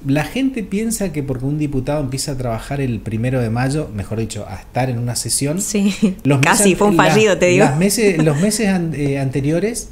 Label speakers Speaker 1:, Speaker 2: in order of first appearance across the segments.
Speaker 1: la gente piensa que porque un diputado empieza a trabajar el 1 de mayo, mejor dicho, a estar en una sesión.
Speaker 2: Sí, casi fue un fallido, te digo.
Speaker 1: Los meses anteriores,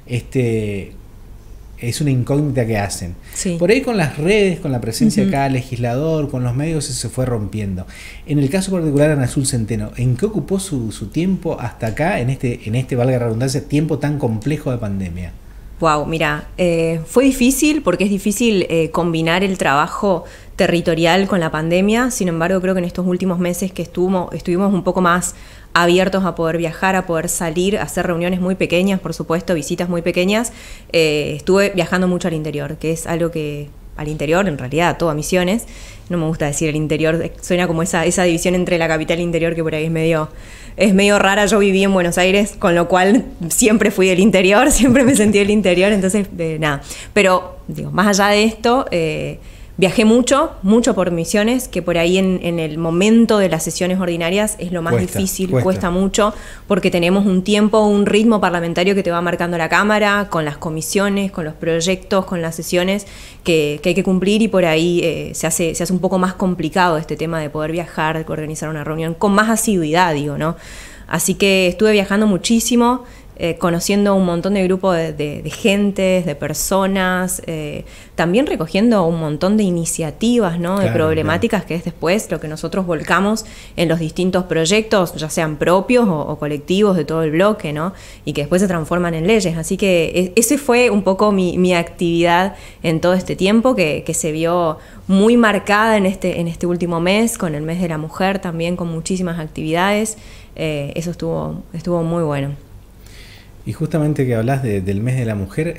Speaker 1: es una incógnita que hacen.
Speaker 2: Sí.
Speaker 1: Por ahí con las redes, con la presencia acá, legislador, con los medios, se fue rompiendo. En el caso particular de Ana Azul Centeno, ¿en qué ocupó su tiempo hasta acá, en este valga la redundancia, tiempo tan complejo de pandemia?
Speaker 2: Wow, mira, fue difícil porque es difícil combinar el trabajo territorial con la pandemia. Sin embargo, creo que en estos últimos meses que estuvimos un poco más abiertos a poder viajar, a poder salir, a hacer reuniones muy pequeñas, por supuesto, visitas muy pequeñas. Estuve viajando mucho al interior, que es algo que al interior, en realidad, todo a Misiones. No me gusta decir el interior, suena como esa división entre la capital e el interior que por ahí es medio rara. Yo viví en Buenos Aires, con lo cual siempre fui del interior, siempre me sentí del interior, entonces nada. Pero digo, más allá de esto, viajé mucho por Misiones, que por ahí en el momento de las sesiones ordinarias es lo más difícil, cuesta mucho, porque tenemos un tiempo, un ritmo parlamentario que te va marcando la Cámara, con las comisiones, con los proyectos, con las sesiones que hay que cumplir, y por ahí se hace un poco más complicado este tema de poder viajar, de organizar una reunión con más asiduidad, digo, ¿no? Así que estuve viajando muchísimo, conociendo un montón de grupos de gentes, de personas, también recogiendo un montón de iniciativas, ¿no? Claro, de problemáticas, que es después lo que nosotros volcamos en los distintos proyectos, ya sean propios o colectivos de todo el bloque, ¿no? Y que después se transforman en leyes. Así que ese fue un poco mi actividad en todo este tiempo, que se vio muy marcada en este último mes, con el mes de la mujer también, con muchísimas actividades. Eso estuvo muy bueno.
Speaker 1: Y justamente que hablas del mes de la mujer,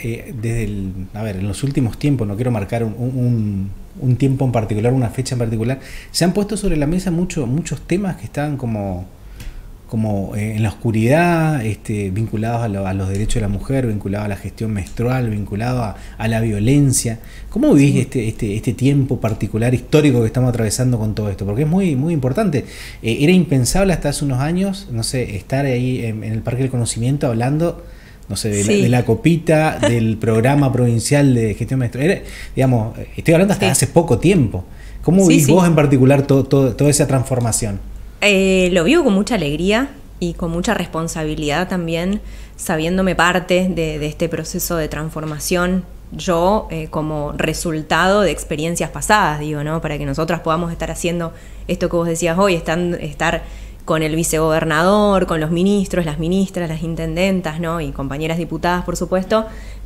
Speaker 1: en los últimos tiempos, no quiero marcar un tiempo en particular, una fecha en particular, se han puesto sobre la mesa muchos temas que estaban como en la oscuridad, vinculados a los derechos de la mujer, vinculados a la gestión menstrual, vinculados a la violencia. ¿Cómo vivís este tiempo particular histórico que estamos atravesando con todo esto? Porque es muy, muy importante. Era impensable hasta hace unos años, no sé, estar ahí en el Parque del Conocimiento hablando, no sé, de la copita, del programa provincial de gestión menstrual. Digamos, estoy hablando hasta hace poco tiempo. ¿Cómo vivís vos en particular toda esa transformación?
Speaker 2: Lo vivo con mucha alegría y con mucha responsabilidad también, sabiéndome parte de este proceso de transformación, yo como resultado de experiencias pasadas, digo, ¿no? Para que nosotras podamos estar haciendo esto que vos decías hoy, estar con el vicegobernador, con los ministros, las ministras, las intendentas, ¿no? Y compañeras diputadas, por supuesto,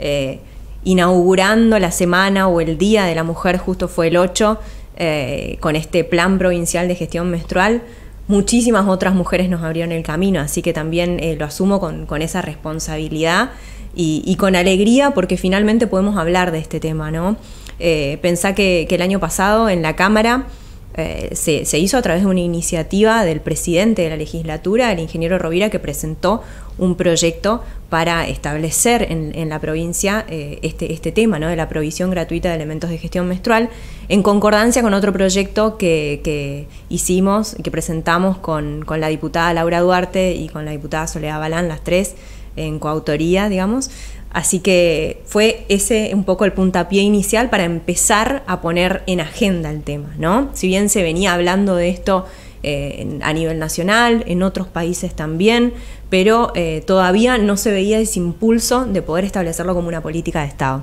Speaker 2: inaugurando la semana o el Día de la Mujer, justo fue el 8, con este plan provincial de gestión menstrual. Muchísimas otras mujeres nos abrieron el camino, así que también lo asumo con esa responsabilidad y con alegría, porque finalmente podemos hablar de este tema, ¿no? Pensá que el año pasado en la Cámara se hizo a través de una iniciativa del presidente de la legislatura, el ingeniero Rovira, que presentó un proyecto para establecer en la provincia este tema, ¿no? De la provisión gratuita de elementos de gestión menstrual, en concordancia con otro proyecto que hicimos, que presentamos con la diputada Laura Duarte y con la diputada Soledad Balán, las tres en coautoría, digamos. Así que fue ese un poco el puntapié inicial para empezar a poner en agenda el tema, ¿no? Si bien se venía hablando de esto a nivel nacional, en otros países también, pero todavía no se veía ese impulso de poder establecerlo como una política de Estado.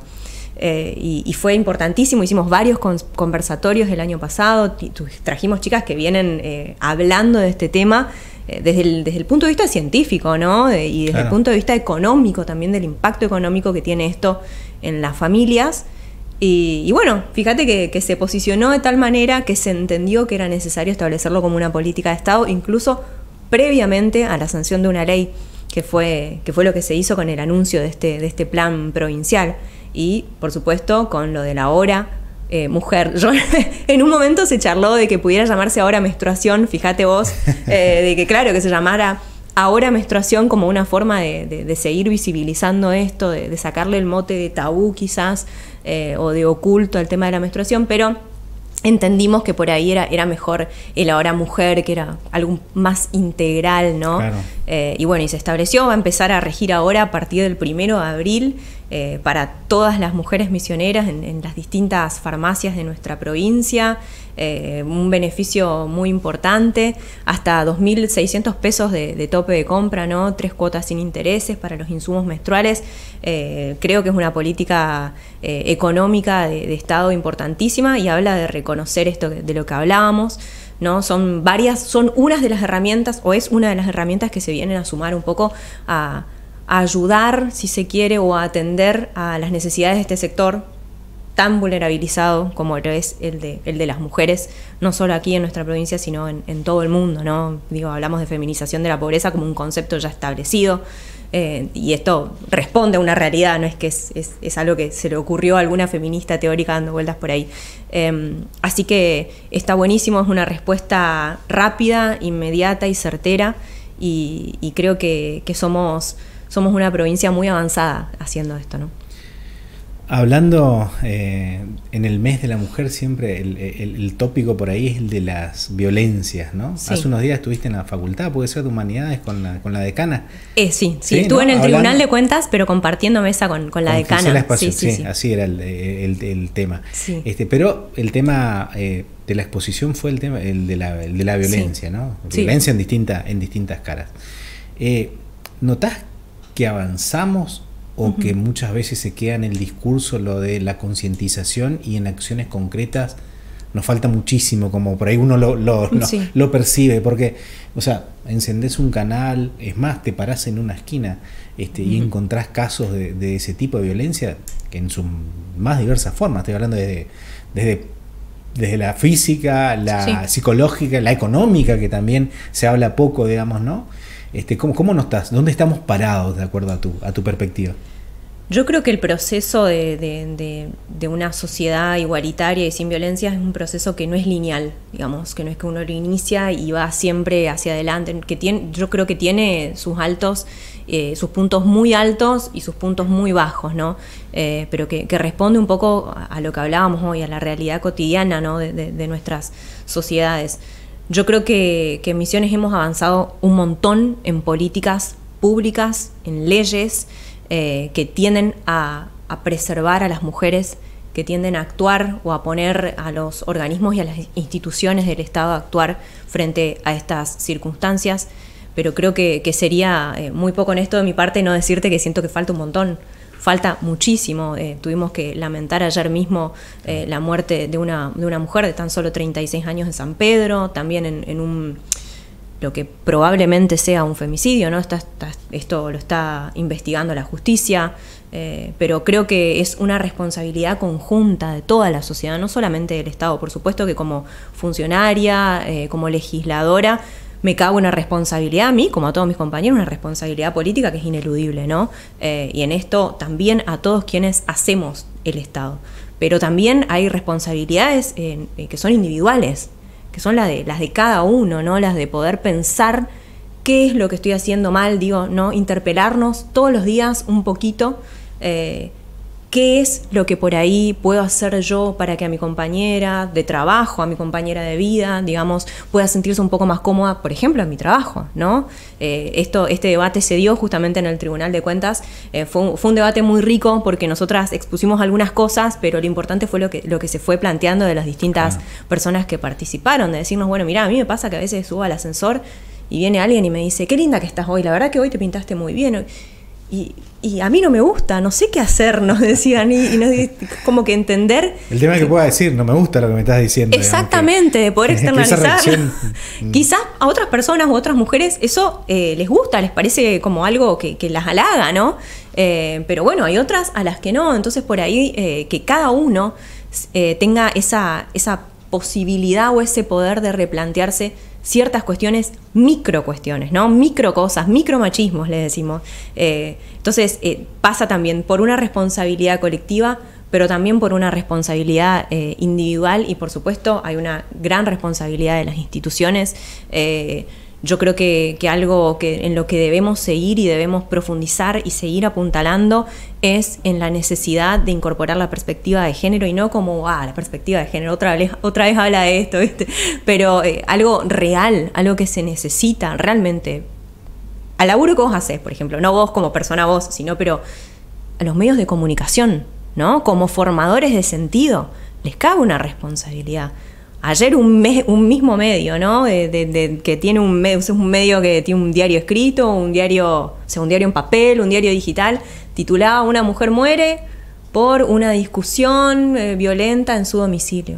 Speaker 2: Y fue importantísimo, hicimos varios conversatorios el año pasado, trajimos chicas que vienen hablando de este tema desde el punto de vista científico, ¿no? Y desde el punto de vista económico también, del impacto económico que tiene esto en las familias. Y bueno, fíjate que se posicionó de tal manera que se entendió que era necesario establecerlo como una política de Estado, incluso previamente a la sanción de una ley, que fue lo que se hizo con el anuncio de este plan provincial. Y, por supuesto, con lo de la hora mujer. Yo, en un momento se charló de que pudiera llamarse ahora menstruación, fíjate vos, de que claro, que se llamara ahora menstruación como una forma de seguir visibilizando esto, de sacarle el mote de tabú quizás, o de oculto al tema de la menstruación, pero entendimos que por ahí era mejor el ahora mujer, que era algo más integral, ¿no? Claro. Y bueno, y se estableció, va a empezar a regir ahora a partir del 1 de abril, para todas las mujeres misioneras en las distintas farmacias de nuestra provincia, un beneficio muy importante, hasta 2.600 pesos de tope de compra, ¿no? 3 cuotas sin intereses para los insumos menstruales. Creo que es una política económica de Estado importantísima y habla de reconocer esto de lo que hablábamos, ¿no? Son unas de las herramientas, o es una de las herramientas que se vienen a sumar un poco a ayudar, si se quiere, o a atender a las necesidades de este sector tan vulnerabilizado como lo es el de las mujeres, no solo aquí en nuestra provincia, sino en todo el mundo, ¿no? Digo, hablamos de feminización de la pobreza como un concepto ya establecido, y esto responde a una realidad, no es que es algo que se le ocurrió a alguna feminista teórica dando vueltas por ahí. Así que está buenísimo, es una respuesta rápida, inmediata y certera, y creo que somos una provincia muy avanzada haciendo esto, ¿no?
Speaker 1: Hablando en el mes de la mujer, siempre el tópico por ahí es el de las violencias, ¿no? Sí. Hace unos días estuviste en la facultad, puede ser de humanidades, con la decana.
Speaker 2: Sí, estuve, ¿no?, en el Tribunal de Cuentas, pero compartiendo mesa con la decana.
Speaker 1: Sí, así era el tema. Sí. Pero el tema de la exposición fue el de la violencia, sí, ¿no? Violencia en distintas caras. ¿Notás que avanzamos o que muchas veces se queda en el discurso lo de la concientización y en acciones concretas nos falta muchísimo, como por ahí uno lo percibe? Porque, o sea, encendés un canal, es más, te parás en una esquina y encontrás casos de ese tipo de violencia que en sus más diversas formas. Estoy hablando desde la física, la psicológica, la económica, que también se habla poco, digamos, ¿no? ¿Cómo no estás? ¿Dónde estamos parados de acuerdo a tu perspectiva?
Speaker 2: Yo creo que el proceso de una sociedad igualitaria y sin violencia es un proceso que no es lineal, digamos, que no es que uno lo inicia y va siempre hacia adelante, yo creo que tiene sus altos, sus puntos muy altos y sus puntos muy bajos, ¿no? Pero que responde un poco a lo que hablábamos hoy, a la realidad cotidiana, ¿no?, de nuestras sociedades. Yo creo que en Misiones hemos avanzado un montón en políticas públicas, en leyes que tienden a preservar a las mujeres, que tienden a actuar o a poner a los organismos y a las instituciones del Estado a actuar frente a estas circunstancias. Pero creo que sería muy poco honesto de mi parte no decirte que siento que falta un montón. Falta muchísimo. Tuvimos que lamentar ayer mismo la muerte de una mujer de tan solo 36 años en San Pedro, también en lo que probablemente sea un femicidio, ¿no? Esto lo está investigando la justicia, pero creo que es una responsabilidad conjunta de toda la sociedad, no solamente del Estado. Por supuesto que como funcionaria, como legisladora, me cabe una responsabilidad a mí, como a todos mis compañeros, una responsabilidad política que es ineludible, ¿no? Y en esto también a todos quienes hacemos el Estado. Pero también hay responsabilidades que son individuales, que son las de cada uno, ¿no? Las de poder pensar qué es lo que estoy haciendo mal, ¿no? Interpelarnos todos los días un poquito. ¿Qué es lo que por ahí puedo hacer yo para que a mi compañera de trabajo, a mi compañera de vida, digamos, pueda sentirse un poco más cómoda, por ejemplo, en mi trabajo, ¿no? Este debate se dio justamente en el Tribunal de Cuentas. Fue un debate muy rico porque nosotras expusimos algunas cosas, pero lo importante fue lo que se fue planteando de las distintas personas que participaron, de decirnos, bueno, mira, a mí me pasa que a veces subo al ascensor y viene alguien y me dice, qué linda que estás hoy, la verdad que hoy te pintaste muy bien. Y a mí no me gusta, no sé qué hacer, nos decían, y como que entender...
Speaker 1: El tema es que pueda decir, no me gusta lo que me estás diciendo.
Speaker 2: Exactamente, de poder externalizar. Quizás a otras personas u otras mujeres eso les gusta, les parece como algo que las halaga, ¿no? Pero bueno, hay otras a las que no, entonces por ahí que cada uno tenga esa posibilidad o ese poder de replantearse ciertas cuestiones, microcuestiones, ¿no? Microcosas, micromachismos, le decimos. Entonces, pasa también por una responsabilidad colectiva, pero también por una responsabilidad individual y, por supuesto, hay una gran responsabilidad de las instituciones. Yo creo que algo en lo que debemos seguir y debemos profundizar y seguir apuntalando es en la necesidad de incorporar la perspectiva de género, y no como, la perspectiva de género, otra vez habla de esto, ¿viste? Pero algo real, algo que se necesita realmente. Al laburo que vos hacés, por ejemplo, no vos como persona vos, sino pero a los medios de comunicación, ¿no? Como formadores de sentido, les cabe una responsabilidad. Ayer un mismo medio, ¿no? Que tiene un medio que tiene un diario escrito, un diario en papel, un diario digital, titulaba "Una mujer muere por una discusión violenta en su domicilio".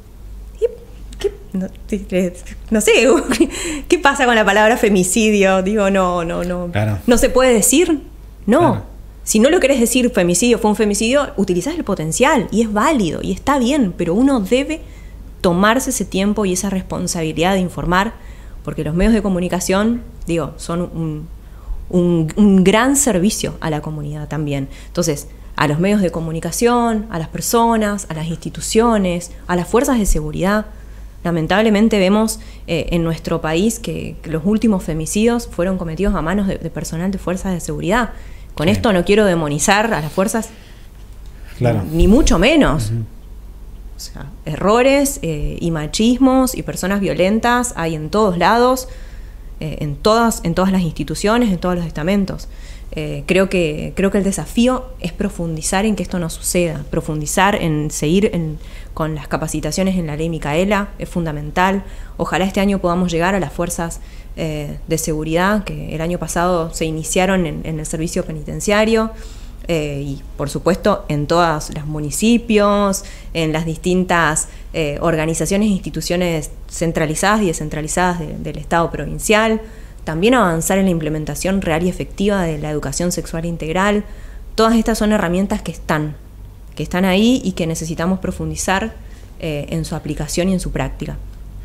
Speaker 2: No sé, ¿qué pasa con la palabra femicidio? Digo, no.
Speaker 1: Claro.
Speaker 2: ¿No se puede decir? No.
Speaker 1: Claro.
Speaker 2: Si no lo querés decir femicidio, fue un femicidio, utilizás el potencial y es válido y está bien, pero uno debe tomarse ese tiempo y esa responsabilidad de informar, porque los medios de comunicación, digo, son un gran servicio a la comunidad también. Entonces, a los medios de comunicación, a las personas, a las instituciones, a las fuerzas de seguridad. Lamentablemente vemos en nuestro país que los últimos femicidios fueron cometidos a manos de personal de fuerzas de seguridad. Con esto no quiero demonizar a las fuerzas,
Speaker 1: claro,
Speaker 2: ni mucho menos. O sea, errores y machismos y personas violentas hay en todos lados, en todas las instituciones, en todos los estamentos. Creo que el desafío es profundizar en que esto no suceda, profundizar en seguir con las capacitaciones en la ley Micaela, es fundamental. Ojalá este año podamos llegar a las fuerzas de seguridad que el año pasado se iniciaron en el servicio penitenciario. Y por supuesto en todos los municipios, en las distintas organizaciones e instituciones centralizadas y descentralizadas del Estado provincial. También avanzar en la implementación real y efectiva de la educación sexual integral. Todas estas son herramientas que están ahí y que necesitamos profundizar en su aplicación y en su práctica.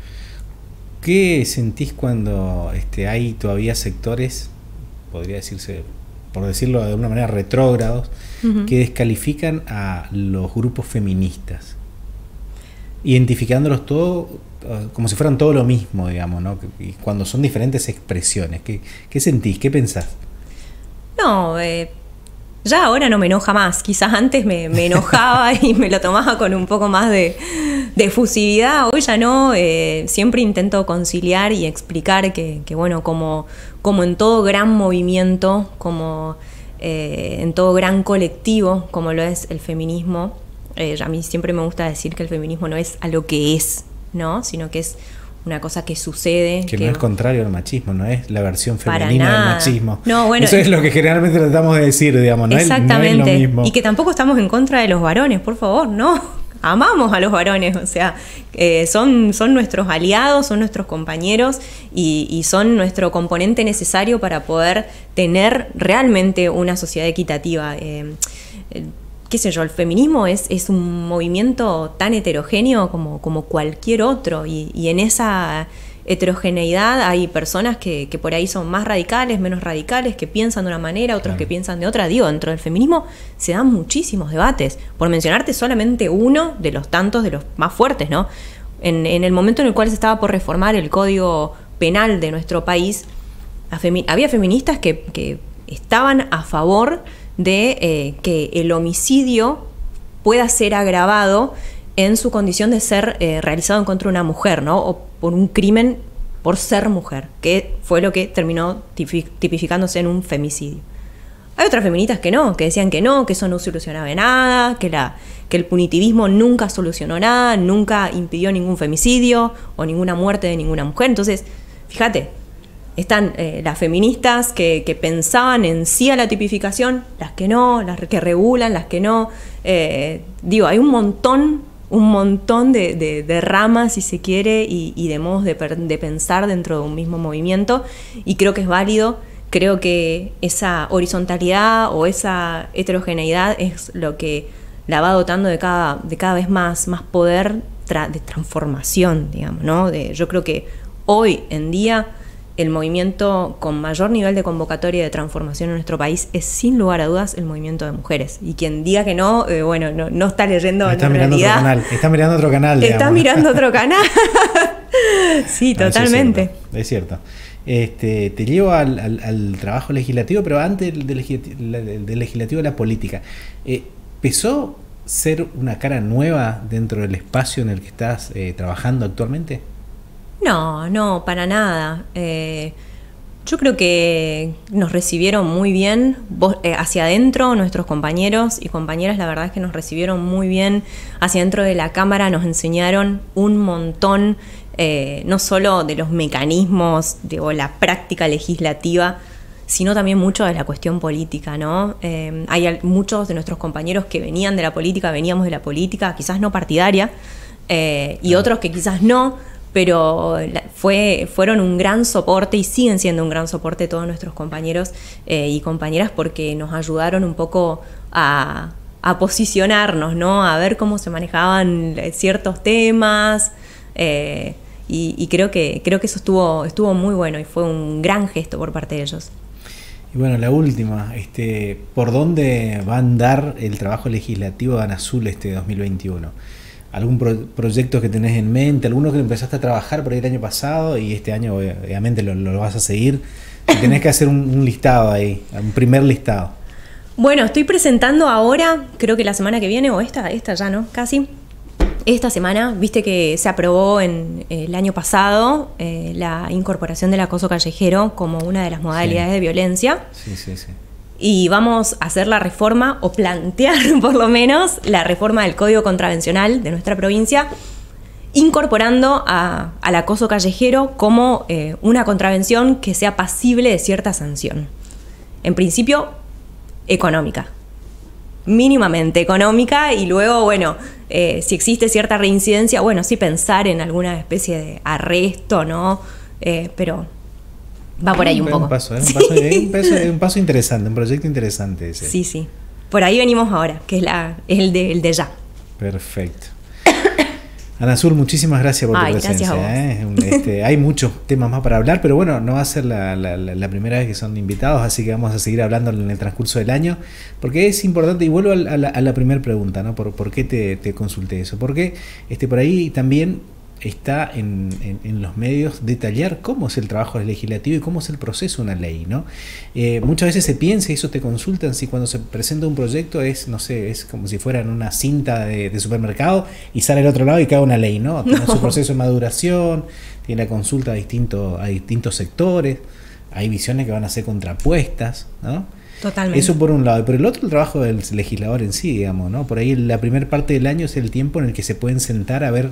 Speaker 1: ¿Qué sentís cuando hay todavía sectores, podría decirse, por decirlo de una manera, retrógrados, que descalifican a los grupos feministas, identificándolos todo como si fueran todo lo mismo, digamos, ¿no? Y cuando son diferentes expresiones, ¿qué sentís? ¿Qué pensás?
Speaker 2: No, ya ahora no me enoja más. Quizás antes me enojaba y me lo tomaba con un poco más de efusividad. Hoy ya no. Siempre intento conciliar y explicar que bueno, como en todo gran movimiento, como en todo gran colectivo, como lo es el feminismo, a mí siempre me gusta decir que el feminismo no es a lo que es, ¿no? Sino que es una cosa que sucede.
Speaker 1: Que no es contrario al machismo, no es la versión femenina del machismo.
Speaker 2: No, bueno,
Speaker 1: eso es lo que generalmente tratamos de decir, digamos, no
Speaker 2: exactamente.
Speaker 1: No es lo mismo.
Speaker 2: Y que tampoco estamos en contra de los varones, por favor, no. Amamos a los varones, o sea, son nuestros aliados, son nuestros compañeros y son nuestro componente necesario para poder tener realmente una sociedad equitativa. Qué sé yo, el feminismo es un movimiento tan heterogéneo como cualquier otro y en esa heterogeneidad hay personas que por ahí son más radicales, menos radicales, que piensan de una manera, otros que piensan de otra. Digo, dentro del feminismo se dan muchísimos debates, por mencionarte solamente uno de los tantos, de los más fuertes, ¿no? En el momento en el cual se estaba por reformar el Código Penal de nuestro país, había feministas que estaban a favor de que el homicidio pueda ser agravado en su condición de ser realizado en contra de una mujer, ¿no? O por un crimen por ser mujer, que fue lo que terminó tipificándose en un femicidio. Hay otras feministas que no, que decían que no, que eso no solucionaba nada, que el punitivismo nunca solucionó nada, nunca impidió ningún femicidio o ninguna muerte de ninguna mujer. Entonces, fíjate, están las feministas que pensaban en sí a la tipificación, las que no, las que regulan, las que no. Digo, hay un montón de ramas, si se quiere, y de modos de pensar dentro de un mismo movimiento, y creo que es válido. Creo que esa horizontalidad o esa heterogeneidad es lo que la va dotando de cada vez más poder de transformación, digamos, ¿no? Yo creo que hoy en día el movimiento con mayor nivel de convocatoria de transformación en nuestro país es, sin lugar a dudas, el movimiento de mujeres. Y quien diga que no, bueno, no está leyendo
Speaker 1: está
Speaker 2: la
Speaker 1: mirando
Speaker 2: realidad.
Speaker 1: otro canal. Está mirando otro canal, digamos.
Speaker 2: Está mirando otro canal. Sí, no, totalmente.
Speaker 1: Es cierto. Te llevo al trabajo legislativo, pero antes del legislativo de la política. ¿Empezó a ser una cara nueva dentro del espacio en el que estás trabajando actualmente?
Speaker 2: No, para nada. Yo creo que nos recibieron muy bien hacia adentro, nuestros compañeros y compañeras, la verdad es que nos recibieron muy bien hacia adentro de la Cámara, nos enseñaron un montón, no solo de los mecanismos o la práctica legislativa, sino también mucho de la cuestión política, ¿no? Hay muchos de nuestros compañeros que veníamos de la política, quizás no partidaria, y otros que quizás no, pero fueron un gran soporte y siguen siendo un gran soporte todos nuestros compañeros y compañeras, porque nos ayudaron un poco a posicionarnos, ¿no? A ver cómo se manejaban ciertos temas, y creo que eso estuvo muy bueno y fue un gran gesto por parte de ellos.
Speaker 1: Y bueno, la última, ¿por dónde va a andar el trabajo legislativo de ANASUL 2021? ¿Algún proyecto que tenés en mente? ¿Alguno que empezaste a trabajar por ahí el año pasado y este año obviamente lo vas a seguir? Si tenés que hacer un listado ahí, un primer listado.
Speaker 2: Bueno, estoy presentando ahora, creo que la semana que viene, o esta ya, ¿no? Casi. Esta semana, viste que se aprobó el año pasado la incorporación del acoso callejero como una de las modalidades de violencia.
Speaker 1: Sí.
Speaker 2: Y vamos a hacer la reforma, o plantear por lo menos, la reforma del Código Contravencional de nuestra provincia, incorporando al acoso callejero como una contravención que sea pasible de cierta sanción. En principio, económica. Mínimamente económica, y luego, bueno, si existe cierta reincidencia, bueno, sí pensar en alguna especie de arresto, ¿no? Pero va por ahí un poco.
Speaker 1: Un paso interesante, un proyecto interesante ese.
Speaker 2: Sí. Por ahí venimos ahora, que es el de ya.
Speaker 1: Perfecto. ANASUL, muchísimas gracias por tu presencia.
Speaker 2: Gracias a vos.
Speaker 1: Hay muchos temas más para hablar, pero bueno, no va a ser la primera vez que son invitados, así que vamos a seguir hablando en el transcurso del año, porque es importante, y vuelvo a la primera pregunta, ¿no? ¿Por qué te consulté eso? Porque por ahí también está en los medios detallar cómo es el trabajo legislativo y cómo es el proceso de una ley, ¿no? Muchas veces se piensa, y eso te consultan, si cuando se presenta un proyecto es como si fuera en una cinta de supermercado y sale al otro lado y cae una ley, ¿no? Tiene su proceso de maduración, tiene la consulta a distintos sectores, hay visiones que van a ser contrapuestas, ¿no?
Speaker 2: Totalmente.
Speaker 1: Eso por un lado. Y por el otro, el trabajo del legislador en sí, digamos, ¿no? Por ahí la primera parte del año es el tiempo en el que se pueden sentar a ver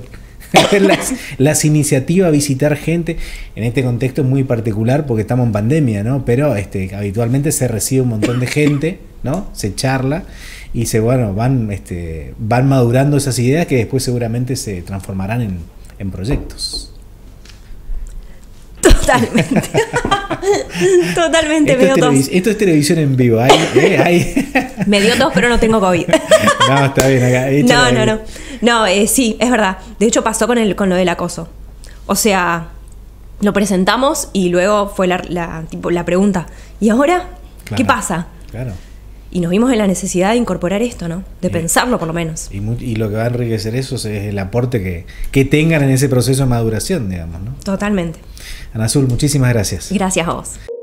Speaker 1: las iniciativas, visitar gente. En este contexto muy particular porque estamos en pandemia, ¿no? Pero habitualmente se recibe un montón de gente, ¿no? Se charla y van madurando esas ideas que después seguramente se transformarán en proyectos.
Speaker 2: Totalmente. Totalmente.
Speaker 1: Esto es televisión en vivo.
Speaker 2: Me dio tos, pero no tengo COVID.
Speaker 1: No, está bien. Acá,
Speaker 2: No, sí, es verdad. De hecho, pasó con lo del acoso. O sea, lo presentamos y luego fue la pregunta. ¿Y ahora? Claro, ¿qué pasa?
Speaker 1: Claro.
Speaker 2: Y nos vimos en la necesidad de incorporar esto, ¿no? De pensarlo, por lo menos.
Speaker 1: Y lo que va a enriquecer eso es el aporte que tengan en ese proceso de maduración, digamos, ¿no?
Speaker 2: Totalmente.
Speaker 1: ANASUL, muchísimas gracias.
Speaker 2: Gracias a vos.